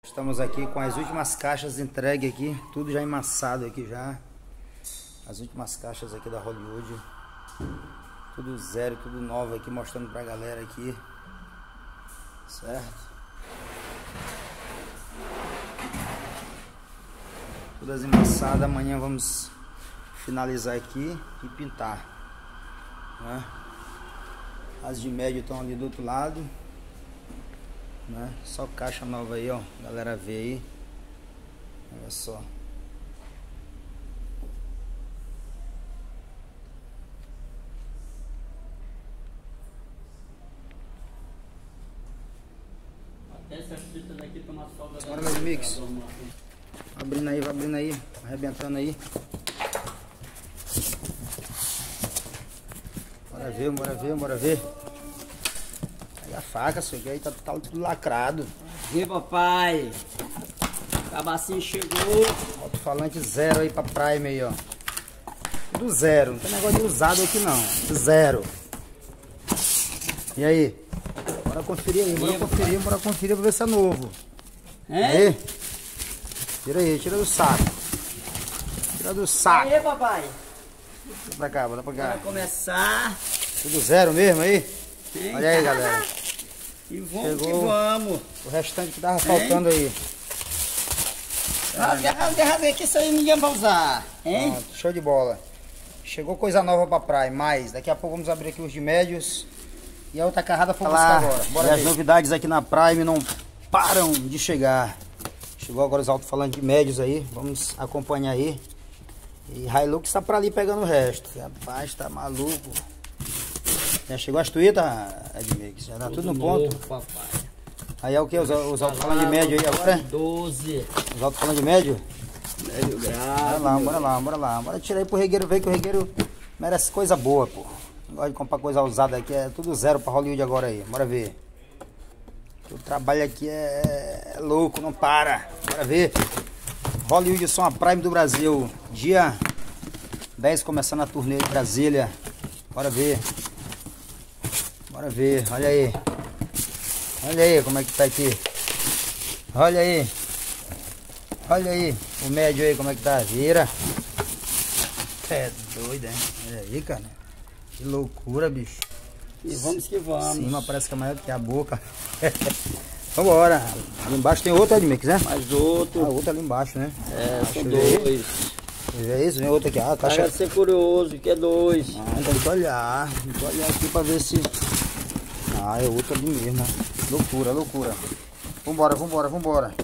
Estamos aqui com as últimas caixas entregue aqui, tudo já emassado aqui já. As últimas caixas aqui da Hollywood. Tudo zero, tudo novo aqui, mostrando pra galera aqui. Certo? Todas emassadas, amanhã vamos finalizar aqui e pintar, né? As de médio estão ali do outro lado, né? Só caixa nova aí, ó, galera vê aí. Olha só. Até essa fita daqui tem uma folga. Bora, meu mix. Abrindo aí, vai abrindo aí, arrebentando aí. Bora ver, bora ver, bora ver. Aí a faca, senhor, que aí tá tudo lacrado. E papai, cabacinho chegou. Alto-falante zero aí pra Prime aí, ó. Tudo zero, não tem negócio de usado aqui não. Zero. E aí? Bora conferir aí, bora conferir pra ver se é novo. Aí. Tira aí, tira do saco. Tira do saco. Aí, papai. Bora pra cá, bora pra cá. Bora começar. Tudo zero mesmo aí? Hein? Olha aí, galera. E vamos Chegou que vamos. o restante que tava faltando aí. Deixa ver que isso aí ninguém vai usar. Hein? Pronto, show de bola. Chegou coisa nova pra praia, mais. Daqui a pouco vamos abrir aqui os de médios. E a outra carrada foi buscar agora. Bora ver. As novidades aqui na Prime não param de chegar. Chegou agora os alto-falantes de médios aí. Vamos acompanhar aí. E Hilux tá pra ali pegando o resto. Rapaz, tá maluco. Já chegou as tuitas, Edmix? Já tá tudo no ponto? Papai. Aí é o que? Os alto-falantes de médio aí agora? 12. Os alto-falantes de médio? Médio grau. Bora lá, bora lá. Bora tirar aí pro regueiro ver que o regueiro merece coisa boa, pô. Não gosto de comprar coisa usada aqui, é tudo zero pra Hollywood agora aí. Bora ver. O trabalho aqui é louco, não para. Bora ver. Hollywood Som a Prime do Brasil. Dia 10 começando a turnê em Brasília. Bora ver. Bora ver, olha aí. Olha aí como é que tá aqui. Olha aí. Olha aí. O médio aí como é que tá. Vira. É doido, hein? Olha aí, cara. Que loucura, bicho. E vamos que vamos. Cima parece que é maior do que a boca. Vambora. Ali embaixo tem outro, Edmix, né? Mais outro. Ah, outro ali embaixo, né? É, são Deixa eu ver. dois. É isso, vem outro aqui. Ah, caixa. Vai ser curioso, que é dois. Ah, tem que olhar. Tem que olhar aqui pra ver se... Ah, é outro ali mesmo. Loucura, loucura. Vambora, vambora, vambora.